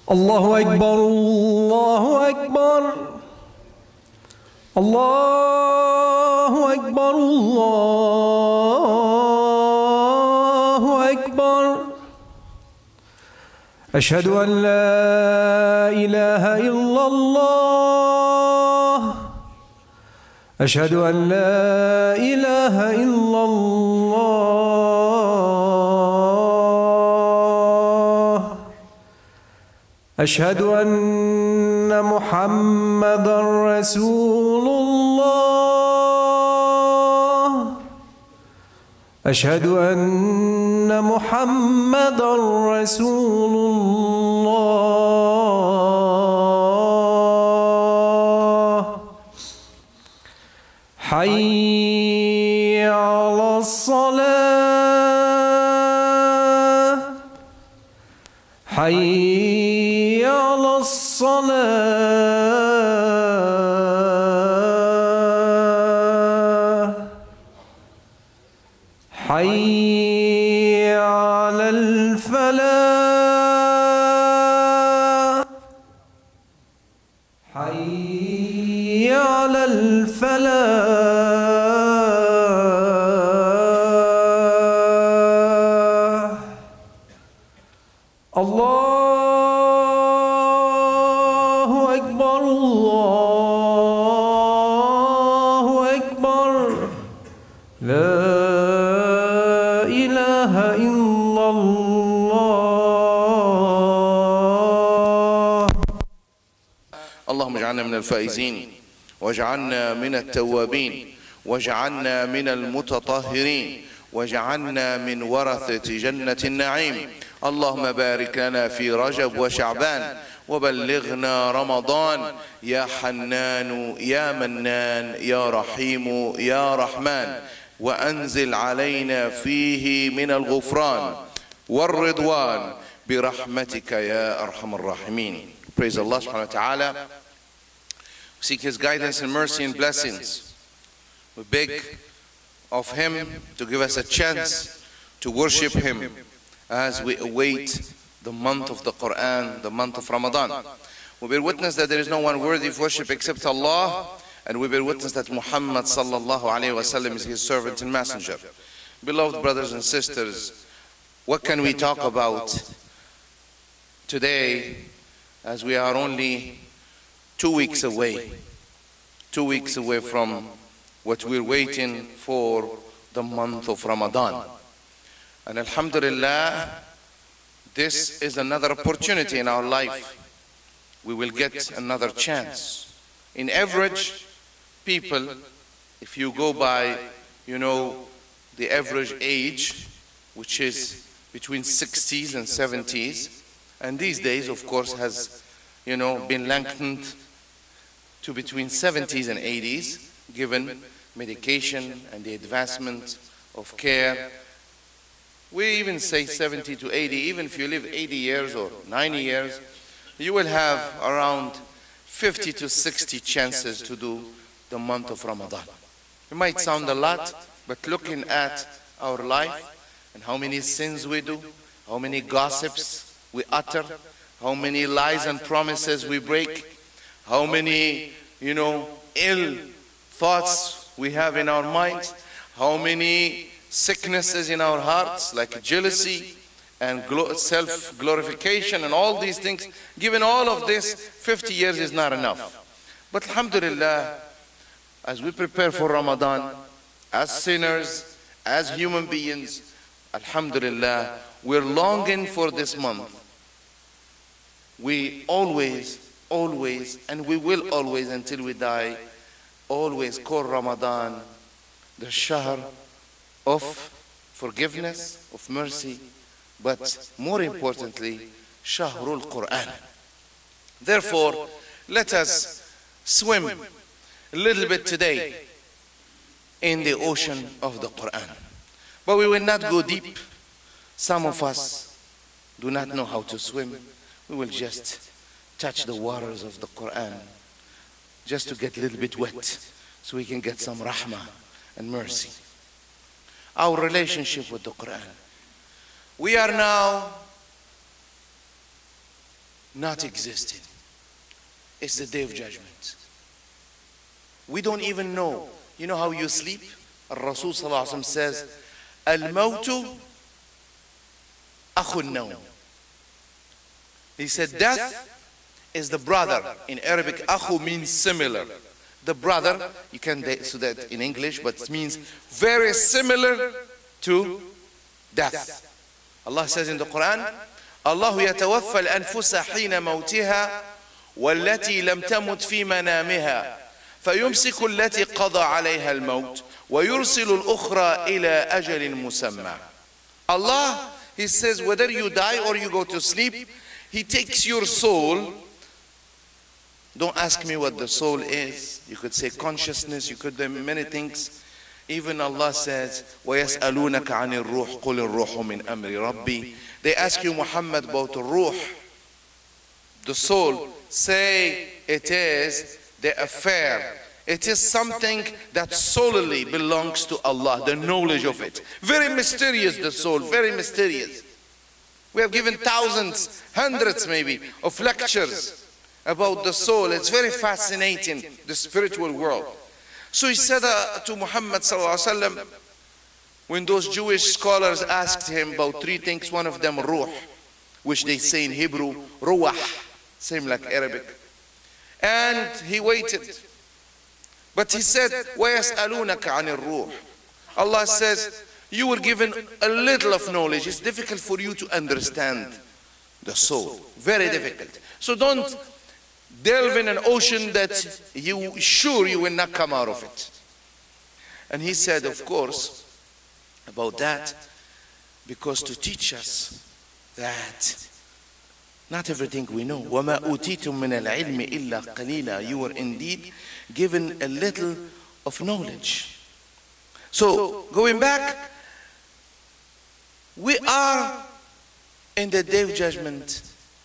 الله أكبر الله أكبر الله أكبر الله أكبر أشهد أن لا إله إلا الله أشهد أن لا إله إلا الله أشهد أن محمدًا رسول الله أشهد أن محمدًا رسول الله حي على الصلاة حي على الصلاة حي على الفلاح حي على الفلاح الله أكبر الله أكبر لا إله إلا الله. اللهم اجعلنا من الفائزين واجعلنا من التوابين واجعلنا من المتطهرين واجعلنا من ورثة جنة النعيم. اللهم بارك لنا في رجب وشعبان وبلغنا رمضان يا حنان يا منان يا رحيم يا رحمن، وأنزل علينا فيه من الغفران والرضوان برحمتك يا أرحم الراحمين. Praise Allah subhanahu wa ta'ala. Seek His guidance and mercy and blessings. We beg of Him to give us a chance to worship Him as we await the month of the Quran, the month of Ramadan. We bear witness that there is no one worthy of worship except Allah, and we bear witness that Muhammad sallallahu alayhi wa sallam is His servant and messenger. Beloved brothers and sisters, what can we talk about today as we are only 2 weeks away? 2 weeks away from what we're waiting for, the month of Ramadan. And alhamdulillah, this is another opportunity in our life. We will get another chance. In average, people, if you go by, the average age, which is between 60s and 70s, and these days, of course, has, been lengthened to between 70s and 80s, given medication and the advancement of care. We even say 70 to 80, even if you live 80 years or 90 years, you will have around 50 to 60 chances to do the month of Ramadan. It might sound a lot, but looking at our life and how many sins we do, how many gossips we utter, how many lies and promises we break, how many, ill thoughts we have in our minds, how many sicknesses in our hearts like jealousy and self-glorification and all these things. Given all of this, 50 years is not enough. But alhamdulillah, as we prepare for Ramadan, as sinners, as human beings, alhamdulillah, we're longing for this month. We always, and we will always until we die, always call Ramadan the Shahr of forgiveness, of mercy, but more importantly, Shahrul Quran. Therefore, let us swim a little bit today in the ocean of the Quran. But we will not go deep. Some of us do not know how to swim. We will just touch the waters of the Quran just to get a little bit wet so we can get some rahmah and mercy. Our relationship with the Quran. We are now not existing. It's the day of judgment. We don't even know. You know how you sleep? Rasul sallallahu alaihi wasallam says, "Al-mawtu akhun nawm." He said, death is the brother. In Arabic, akhu means similar. The brother, you can say that in English, but it means very similar to death. Allah says in the Quran, "Allahu yatawaffa al-anfusa hina mawtiha wallati lam tamut fi manamiha fayumsiku allati qada alayha al-maut wa yursilu al-ukhra ila ajalin musamma." Allah, He says, whether you die or you go to sleep, He takes your soul. Don't ask me what the soul is. You could say consciousness, you could do many things. Even Allah says, وَيَسْأَلُونَكَ عَنِ الرُّوحِ قُلِ الرُّوحُ مِنْ أَمْرِ رَبِّي. They ask you, Muhammad, about the ruh, the soul. Say it is the affair. It is something that solely belongs to Allah, the knowledge of it. Very mysterious, the soul, very mysterious. We have given thousands, hundreds maybe, of lectures about the soul. It's very fascinating, the spiritual world. So he said to Muhammad sallallahu alaihi wasallam, when those Jewish scholars asked him about three things, one of them ruh, which they say in Hebrew, ruah, same like Arabic. And he waited. But he said, وَيَسْأَلُونَكَ عَنِ الرُّوحِ. Allah says, you were given a little of knowledge. It's difficult for you to understand the soul. Very difficult. So don't delve in an ocean that you will not come out of it. And he said, of course, about that, because to teach us that not everything we know. وَمَا أُوتِيتُم مِّنَ الْعِلْمِ إِلَّا قَلِيلًا. You were indeed given a little of knowledge. So, going back, we are in the day of judgment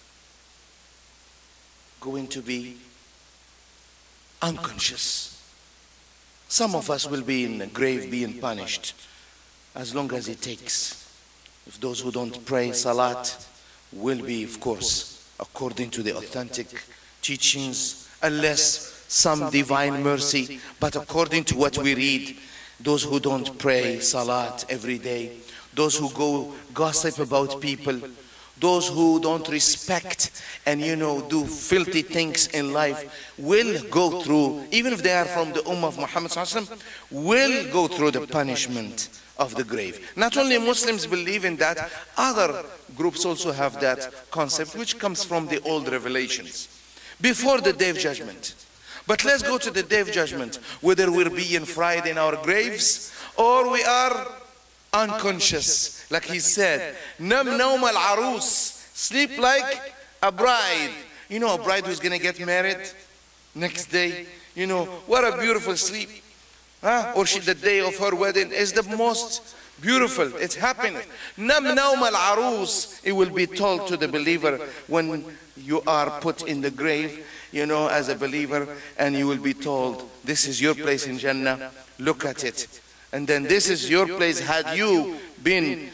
going to be unconscious. Some of us will be in the grave being punished as long as it takes. If those who don't pray salat will be, of course, according to the authentic teachings, unless some divine mercy, but according to what we read, those who don't pray salat every day, those who go gossip about people, those who don't respect and do filthy things in life will go through, even if they are from the Ummah of Muhammad sallallahu alaihi wasallam, will go through the punishment of the grave. Not only Muslims believe in that, other groups also have that concept, which comes from the old revelations before the day of judgment. But let's go to the day of judgment, whether we're being fried in our graves or we are unconscious. Like he said, Nam nawm al-arus, sleep like a bride. You know, a bride who's gonna get married next day, what a beautiful sleep. Or the day of her wedding is the most beautiful. It's happiness. Nam nawm al-arus, it will be told to the believer when you are put in the grave, as a believer, and you will be told, this is your place in Jannah, look at it. And then this is your place. Had you been,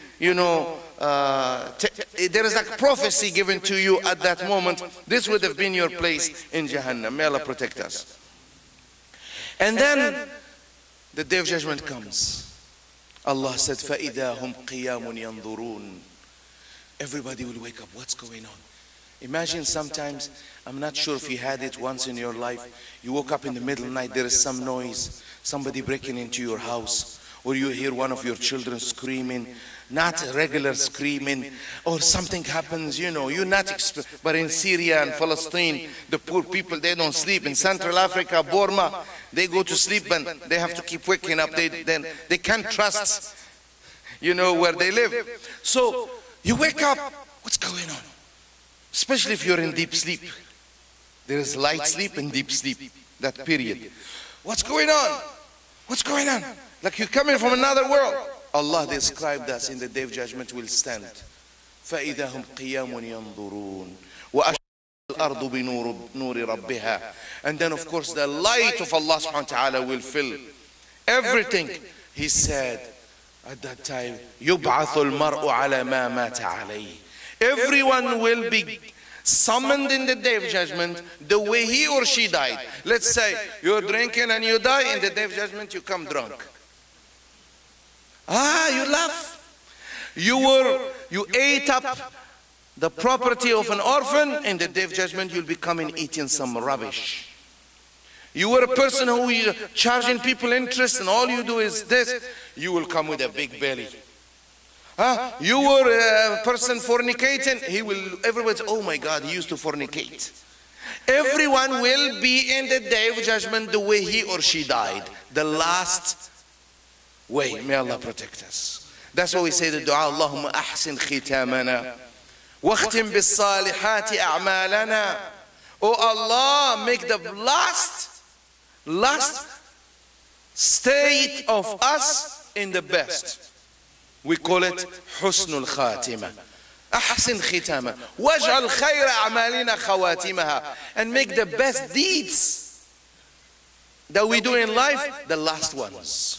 there is a prophecy given to you at that moment, this would have been your place in Jahannam. May Allah protect us. And then the day of judgment comes. Allah said, فَإِذَا هُمْ قِيَامٌ يَنْظُرُونَ. Everybody will wake up. What's going on? Imagine sometimes, I'm not sure if you had it once in your life, you woke up in the middle of the night, there is some noise, somebody breaking into your house, or you hear one of your children screaming, not regular screaming, or something happens, you're not, but in Syria and Palestine, the poor people, they don't sleep. In Central Africa, Burma, they go to sleep and they have to keep waking up. They can't trust, where they live. So you wake up, what's going on? Especially if you're in deep sleep. There is light sleep and deep sleep, that period. What's going on? What's going on? Like you're coming from another world. Allah described us in the day of judgment will stand. فَإِذَا هُمْ قِيَامٌ يَنْظُرُونَ وَأَشْرَقَتِ الْأَرْضُ بِنُورِ رَبِّهَا. And then of course the light of Allah subhanahu wa ta'ala will fill everything. He said at that time, يُبْعَثُ الْمَرْءُ عَلَى مَا مَاتَ عَلَيْهِ. Everyone will be summoned in the day of judgment the way he or she died. Let's say you're drinking and you die, in the day of judgment you come drunk. You laugh. You ate up the property of an orphan, in the day of judgment you'll be coming eating some rubbish. You were a person who is charging people interest and all you do is this, you will come with a big belly. You were a person fornicating, everyone says, oh my God, he used to fornicate. Everyone will be in the day of judgment the way he or she died, the last way. May Allah protect us. That's why we say the dua, Allahumma ahsin khitamana wakhtim bis salihati a'malana. Oh Allah, make the last state of us in the best. We call it husnul khatima. Ahsin khitama waj'al khayra a'malina khawatimaha, and make the best deeds that we do in life the last ones.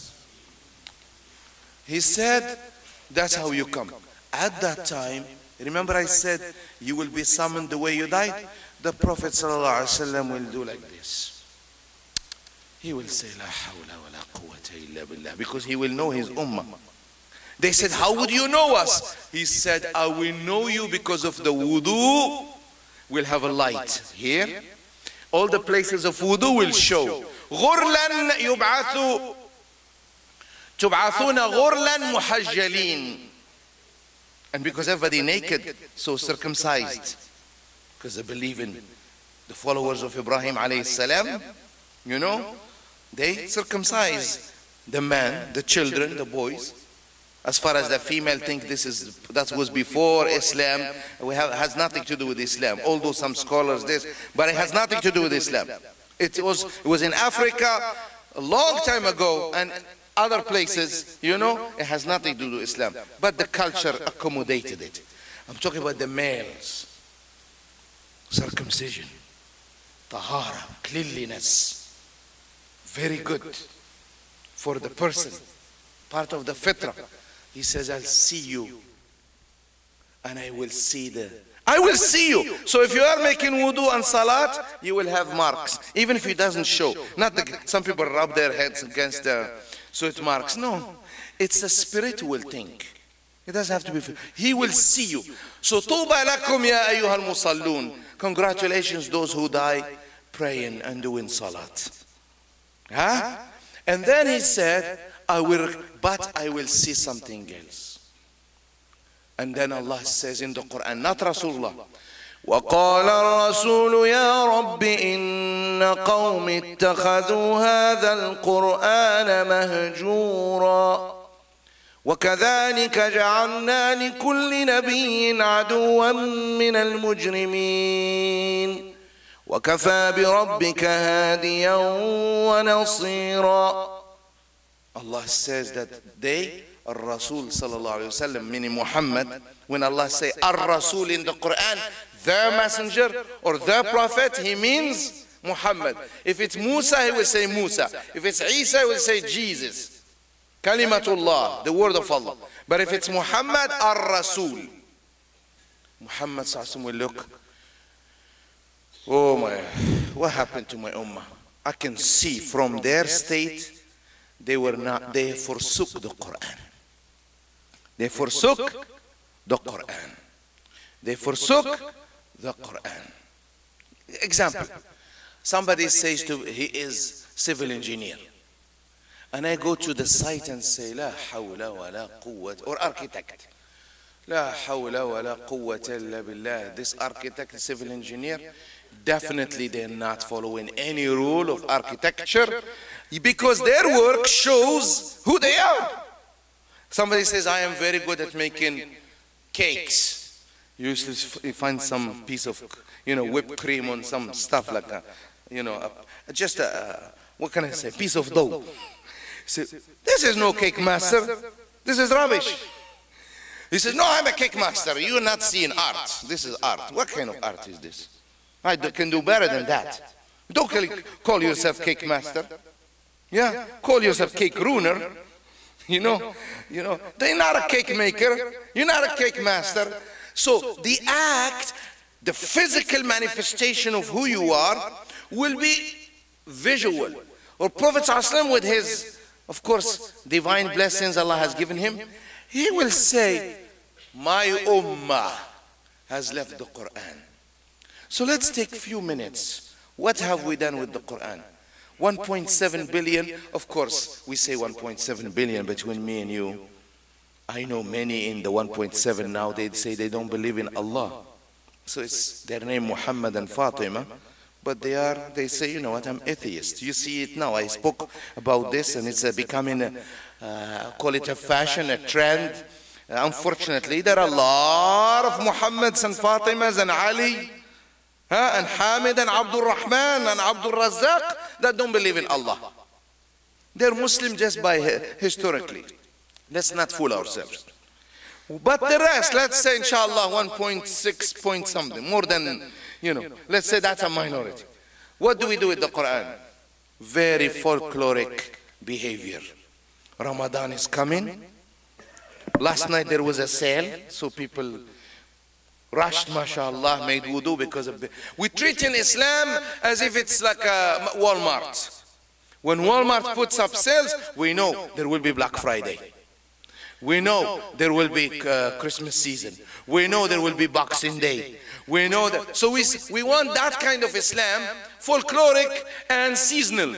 He said that's how you come. At that time, remember I said you will be summoned the way you died? The Prophet ﷺ will do like this. He will say, La hawla wa la quwwata illa billah, because he will know his ummah. They said, how would you know us? He said, I will know you because of the wudu. We'll have a light here. All the places of wudu will show. غُرْلًا تُبْعَثُونَ غُرْلًا مُحَجَّلِينَ. And because everybody naked, so circumcised. Because they believe in the followers of Ibrahim alayhi salam, you know, they circumcise the man, the children, the boys. As far as the female think that was before Islam, has nothing to do with Islam. Although some scholars this, but it has nothing to do with Islam. It was in Africa a long time ago and other places, you know, it has nothing to do with Islam. But the culture accommodated it. I'm talking about the males. Circumcision, tahara, cleanliness. Very good for the person, part of the fitrah. He says, I'll see you and I will see you. So if you are making wudu and salat, you will have marks, even if it doesn't show. Not some people rub their heads against so it marks. No, it's a spiritual thing. It doesn't have to be. He will see you. So tuba lakum ya ayyuhal musallun. Congratulations those who die praying and doing salat. And then he said, but I will see something else. And then Allah says in the Quran, not Rasulullah, وقال الرسول يا رب إن قوم اتخذوا هذا القرآن مهجورا وكذلك جعلنا لكل نبي عدوا من المجرمين وكفى بربك هاديا ونصيرا. Allah says that they, Ar-Rasul sallallahu alayhi wa sallam, meaning Muhammad, when Allah say Ar-Rasul in the Quran, the messenger or the prophet, he means Muhammad. If it's Musa, he will say Musa. If it's Isa, he will say Jesus. Kalimatullah, the word of Allah. But if it's Muhammad, Ar-Rasul, Muhammad sallallahu alayhi wa sallam will look, oh my, what happened to my ummah? I can see from their state, they forsook the Quran. They forsook the Quran. They forsook the Quran. Example, somebody says he is civil engineer. And I go to the site and say, La hawla wa la quwwata, or architect. La hawla wa la quwwata illa billah. This architect, civil engineer, definitely they're not following any rule of architecture because their work shows who they are. Somebody says, I am very good at making cakes. You used to find some piece of, whipped cream on some stuff like that. Just what can I say, piece of dough. So, this is no cake master. This is rubbish. He says, no, I'm a cake master. You're not seeing art. This is art. What kind of art is this? I can do better than that. Don't call yourself cake master. Yeah, call yourself cake ruiner. They're not a cake maker. You're not a cake master. So the act The physical manifestation of who you are will be visual. Or Prophet ﷺ, with his, of course, divine blessings Allah has given him, he will say, my ummah has left the Quran. So let's take a few minutes. What have we done with the Quran? 1.7 billion, of course, we say 1.7 billion between me and you. I know many in the 1.7 now, they say they don't believe in Allah. So it's their name Muhammad and Fatima, but they say, you know what, I'm atheist. You see it now. I spoke about this and it's becoming, call it a fashion, a trend. Unfortunately, there are a lot of Muhammads and Fatimas and Ali, and Hamid and Abdul Rahman and Abdul Razzaq that don't believe in Allah. They're Muslim just by historically. Let's not fool ourselves. But the rest, let's say inshallah 1.6 point something, more than, you know, let's say that's a minority. What do we do with the Quran? Very folkloric behavior. Ramadan is coming. Last night there was a sale, so people rushed, mashallah, made wudu because of we treat in Islam as if it's like a Walmart. When Walmart puts up sales, we know there will be Black Friday. We know there will be Christmas season. We know there will be Boxing Day. We know that. So we want that kind of Islam, folkloric and seasonal.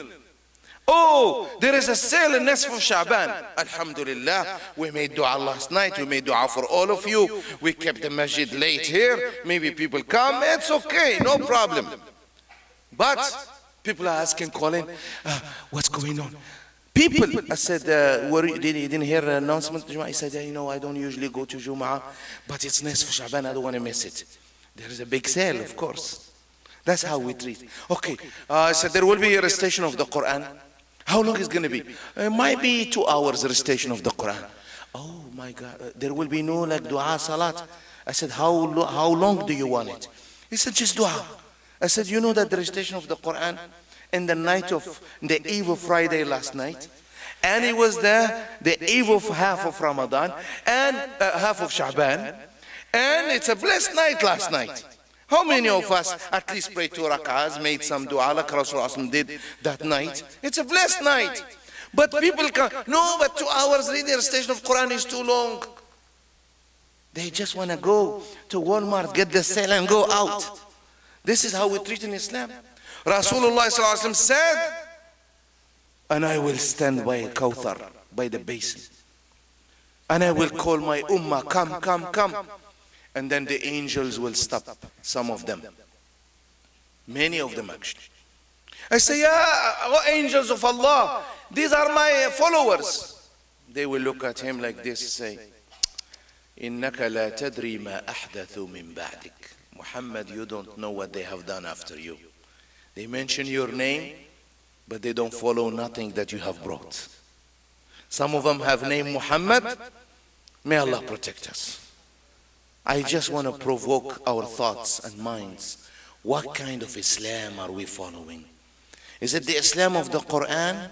Oh, there is a sale in Nisf of Sha'ban. Alhamdulillah, we made dua last night. We made dua for all of you. We kept the masjid late here. Maybe people come. It's okay, no problem. But people are asking, calling, what's going on? People, I said, you didn't hear an announcement? I said, you know, I don't usually go to Jum'ah, but it's Nisf Sha'ban, I don't want to miss it. There is a big sale, of course. That's how we treat. Okay, I said, there will be a recitation of the Quran. How long is it going to be? It might be 2 hours recitation of the Quran. Oh my God, there will be no like dua, salat. I said, how long do you want it? He said, just dua. I said, you know that the recitation of the Quran in the eve of Friday last night, and it was the eve of half of Ramadan and half of Sha'ban, and it's a blessed night last night. How many of us at least prayed 2 rak'ahs, made some dua like Rasulullah did that night? It's a blessed night. But people come, no, but 2 hours reading the recitation of Quran is too long. They just want to go to Walmart, get the sale and go out. This is how we treat in Islam. Rasulullah said, and I will stand by Kawthar, by the basin. And I will call my ummah, come, come, come. And then the angels will stop, some of them. Many of them actually. I say, yeah, angels of Allah, these are my followers. They will look at him like this, say, إِنَّكَ لَا تَدْرِي مَا أَحْدَثُوا مِن بَعْدِكَ. Muhammad, you don't know what they have done after you. They mention your name, but they don't follow nothing that you have brought. Some of them have named Muhammad. May Allah protect us. I just want to provoke our thoughts and minds. What kind of Islam are we following? Is it the Islam of the Quran?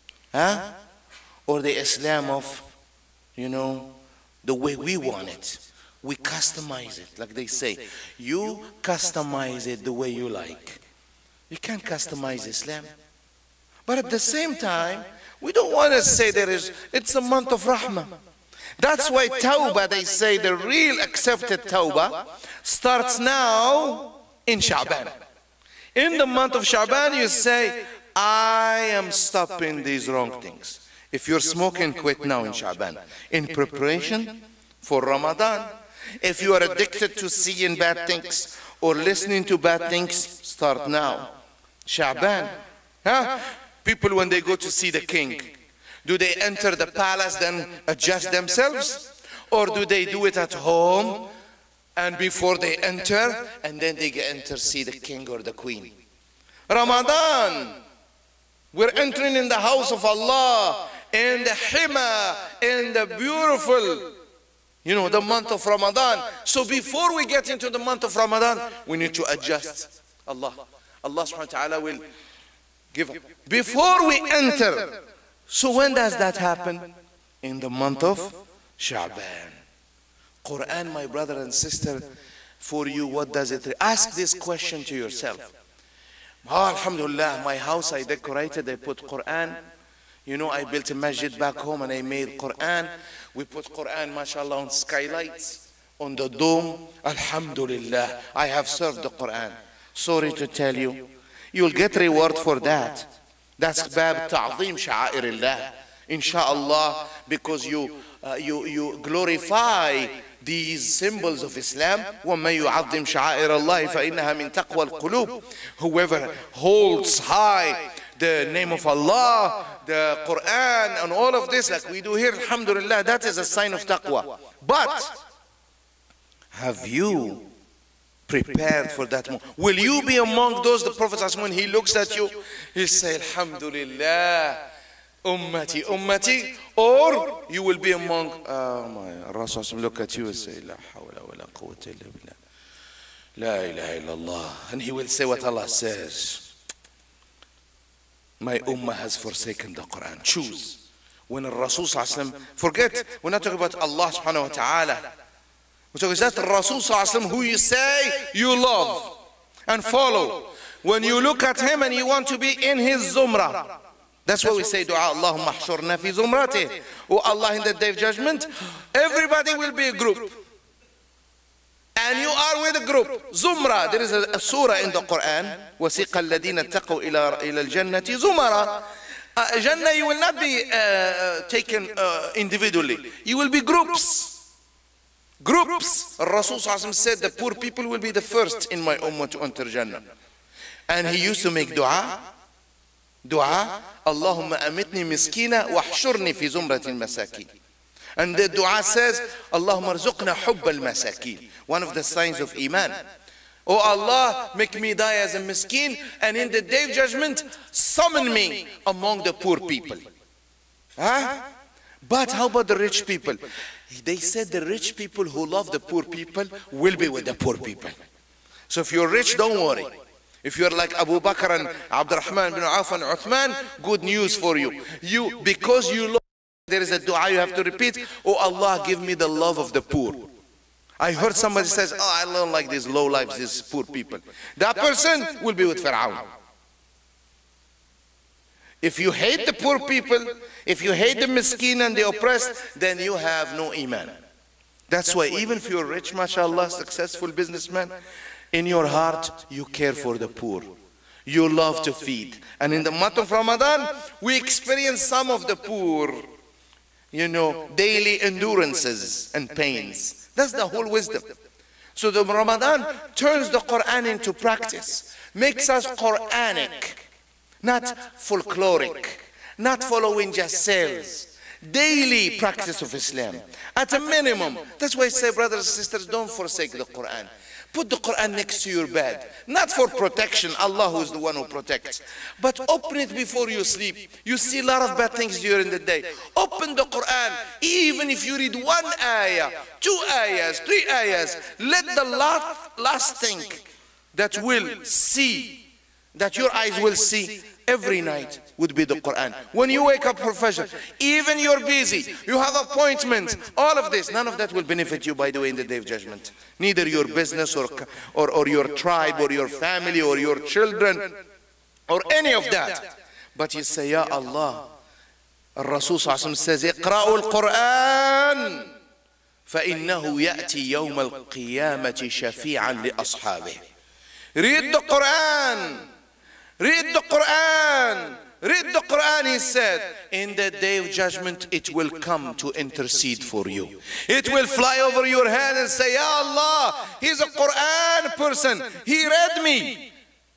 Or the Islam of, you know, the way we want it? We customize it, like they say. You customize it the way you like. You can't customize Islam. But at the same time, we don't want to say it's a month of Rahmah. That's why Tawbah, they say the real accepted Tawbah starts now in Sha'ban. In the month of Sha'ban, you say, I am stopping these wrong things. If you're smoking, quit now in Sha'ban. In preparation for Ramadan. If you are addicted to seeing bad things or listening to bad things, start now. Sha'ban. People, when they go to see the king, do they enter the palace then adjust themselves? Or do they do it at home and before they enter and then they enter see the king or the queen? Ramadan, we're entering in the house of Allah, in the hima, in the beautiful, you know, the month of Ramadan. So before we get into the month of Ramadan, we need to adjust. Allah subhanahu wa ta'ala will give up. Before we enter. So when does that happen? In the month of Sha'ban. Quran, my brother and sister, for you, what does it? Ask this question to yourself. Oh, alhamdulillah, my house I decorated, I put Quran. You know, I built a masjid back home and I made Quran. We put Quran, mashallah, on skylights, on the dome. Alhamdulillah, I have served the Quran. Sorry to tell you, you'll get reward for that. That's bab ta'zim sha'airillah. Inshallah, because you glorify these symbols of Islam. وَمَن يُعَظِّمْ شَعَائِرَ اللَّهِ فَإِنَّهَا مِن تَقْوَى الْقُلُوبِ. Whoever holds high the name of Allah, the Quran, and all of this, like we do here, alhamdulillah, that is a sign of taqwa. But have you prepared for that moment? Will you be among those, the Prophet, when he looks at you, he say, alhamdulillah, ummati, ummati, or you will be among, my Rasul look at you and say, la hawla wa la quwwata illa billah, la ilaha illallah, and he will say what Allah says. My ummah has forsaken the Quran. Choose. When Rasul, forget, we're not talking about Allah subhanahu wa ta'ala. We're talking about Rasul who you say you love and follow. When you look at him and you want to be in his zumrah. That's why we say dua, Allahumma ahshurna fi zumratih. Oh Allah, in the day of judgment, everybody will be a group. And you are with a group. Zumra, there is a surah in the Quran. وَسِقَ الَّذِينَ اتَّقَوْا إِلَى الْجَنَّةِ زُمَرًا. Jannah, you will not be taken individually. You will be groups. Groups. Rasul said the poor people will be the first in my ummah to enter Jannah. And he used to make dua. Dua, Allahumma amitni miskina wahshurni fi zumratil masakin. And the dua says, Allahumma arzuqna hubba al-masakin. One of the signs of Iman. Oh Allah, make me die as a miskin, and in the day of judgment, summon me among the poor people. Huh? But how about the rich people? They said the rich people who love the poor people will be with the poor people. So if you're rich, don't worry. If you're like Abu Bakr and Abdurrahman bin Auf and Uthman, good news for you. Because you love, there is a dua you have to repeat. Oh Allah, give me the love of the poor. I heard somebody says, oh, I don't like these low lives, these poor people. That person will be with Fir'aun. If you hate the poor people, if you hate the miskin and the oppressed, then you have no iman. That's why even if you're rich, mashallah, successful businessman, in your heart, you care for the poor. You love to feed. And in the month of Ramadan, we experience some of the poor, you know, daily endurances and pains. That's the whole wisdom. So the Ramadan turns the Quran into practice, makes us Quranic, not folkloric, not following just sales. Daily practice of Islam, at a minimum. That's why I say, brothers and sisters, don't forsake the Quran. Put the Quran next to your bed, not for protection, Allah who is the one who protects, but open it before you sleep. You see a lot of bad things during the day. Open the Quran, even if you read one ayah, 2 ayahs, 3 ayahs, let the last thing that will see, that your eyes will see every night would be the Quran. When you wake up for Fajr, even you're busy, you have appointments, all of this, none of that will benefit you, by the way, in the day of judgment. Neither your business or your tribe or your family or your children or any of that. But you say, Ya Allah, Rasul says, اقرأوا القرآن فإنه يأتي يوم القيامة شفيعا لأصحابه. Read the Quran. Read the Quran. Read the Quran, he said. In the day of judgment, it will come to intercede for you. It will fly over your head and say, Ya Allah, he's a Quran person. He read me.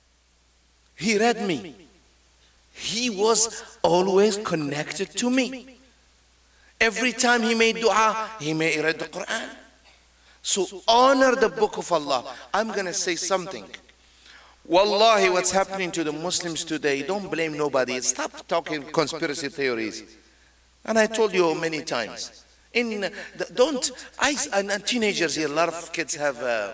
He read me. He was always connected to me. Every time he made dua, he read the Quran. So honor the book of Allah. I'm going to say something. Wallahi, what's happening to the Muslims today, don't blame nobody. Stop talking conspiracy theories. And I told you many times. And teenagers here, a lot of kids have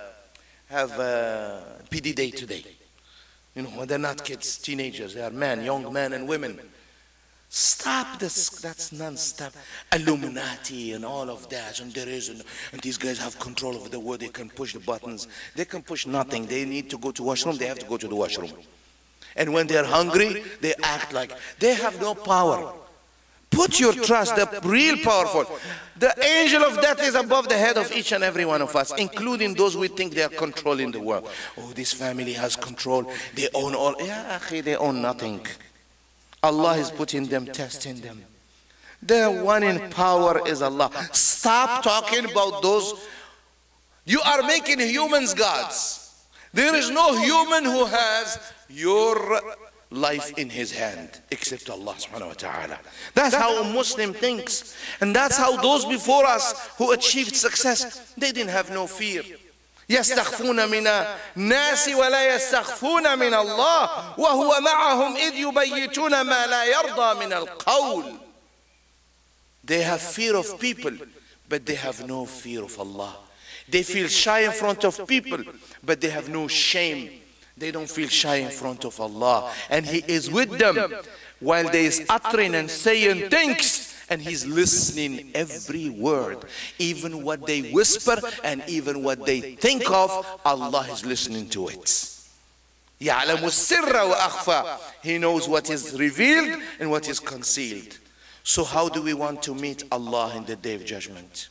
PD day today. You know, they're not kids, teenagers. They are men, young men and women. Stop this. That's non-stop. Illuminati and all of that. And there is, and these guys have control over the world. They can push the buttons. They can push nothing. They need to go to washroom. They have to go to the washroom. And when they're hungry, they act like they have no power. Put your trust, the real powerful. The angel of death is above the head of each and every one of us, including those we think they are controlling the world. Oh, this family has control. They own all. Yeah, they own nothing. Allah is putting them, testing them. The one in power is Allah. Stop talking about those. You are making humans gods. There is no human who has your life in his hand except Allah subhanahu wa ta'ala. That's how a Muslim thinks. And that's how those before us who achieved success, they didn't have no fear. يستخفون من الناس ولا يستخفون من الله وهو معهم إذ يبيتون ما لا يرضى من القول. They have fear of people, but they have no fear of Allah. They feel shy in front of people, but they have no shame. They don't feel shy in front of Allah. And He is with them while they is uttering and saying things. And He's listening every word. Even what they whisper and even what they think of, Allah is listening to it. يَعْلَمُ السِّرَّ وَأَخْفَى. He knows what is revealed and what is concealed. So how do we want to meet Allah in the Day of Judgment?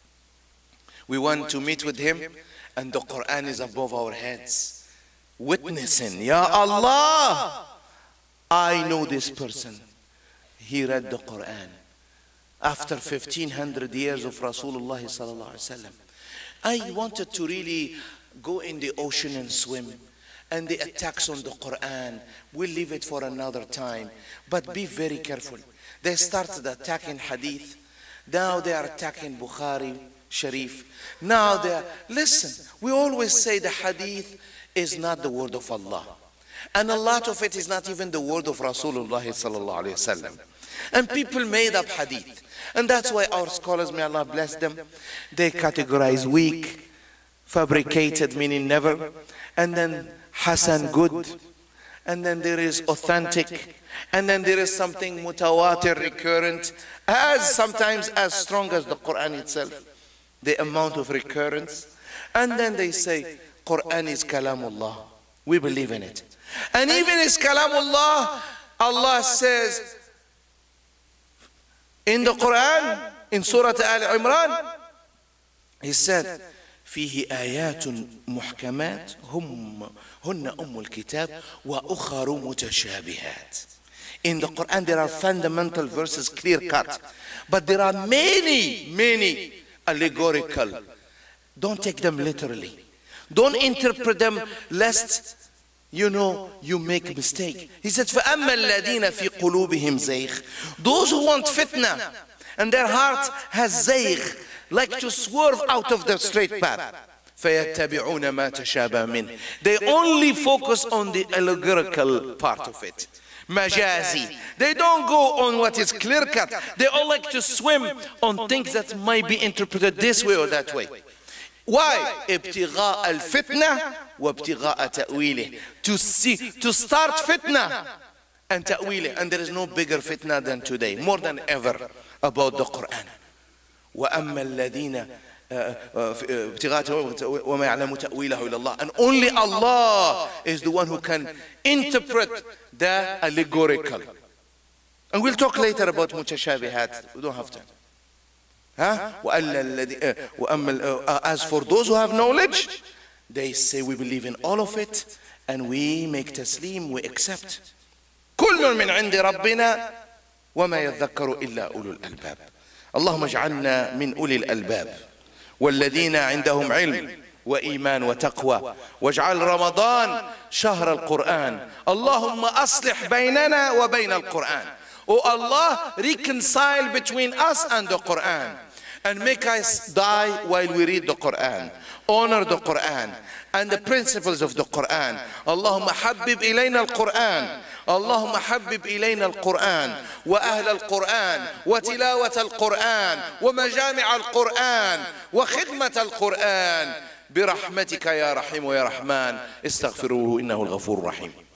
We want to meet with Him, and the Quran is above our heads, witnessing, Ya Allah, I know this person. He read the Quran. After 1500 years of Rasulullah sallallahu alaihi wasallam, I wanted to really go in the ocean and swim. And the attacks on the Quran, we'll leave it for another time. But be very careful. They started attacking Hadith. Now they are attacking Bukhari Sharif. Now they are, listen, we always say the Hadith is not the word of Allah. And a lot of it is not even the word of Rasulullah sallallahu alaihi wasallam. And people made up Hadith. And that's why our scholars, may Allah bless them, they categorize weak, fabricated, meaning never, and then Hasan, good, and then there is authentic, and then there is something mutawatir, recurrent, as sometimes as strong as the Quran itself, the amount of recurrence. And then they say Quran is kalamullah. We believe in it. And even is kalamullah, Allah says in the Quran, in Surah Al Imran, He said, فيه آيات محكمات هن أم الكتاب وأخر متشابهات. In the Quran there are fundamental verses clear cut, but there are many allegorical. Don't take them literally. Don't interpret them lest you make a mistake. He said, فَأَمَّا الَّذِينَ فِي قُلُوبِهِمْ زَيْغ. Those who want fitna and their heart has zayg, like to swerve out of the straight path. فَيَتَّبِعُونَ مَا تَشَابَهَ مِنْهِ. They only focus on the allegorical part of it. Majazi. They don't go on what is clear cut. They all like to swim on things that might be interpreted this way or that way. Why? ابتغاء الفتنة وابتغاء تأويله. To start fitna and ta'wilih. And there is no bigger fitna than today, more than ever, about the Quran. وأما الذين ابتغاء وما يعلم تأويله إلا الله. And only Allah is the one who can interpret the allegorical. And we'll talk later about mutashabihat. We don't have time. As for those who have knowledge, they say we believe in all of it and we make taslim, we accept. كل من عند ربنا وما يذكر إلا أولو الألباب. اللهم اجعلنا من أولي الألباب والذين عندهم علم وإيمان وتقوى واجعل رمضان شهر القرآن. اللهم أصلح بيننا وبين القرآن. Oh Allah, reconcile between us and the Quran and make us die while we read the Quran. Honor the Quran and the principles of the Quran. اللهم حبب إلينا القرآن. اللهم حبب إلينا القرآن وأهل القرآن وتلاوة القرآن ومجامع القرآن وخدمة القرآن برحمتك يا رحيم ويا رحمن. استغفروه إنه الغفور الرحيم.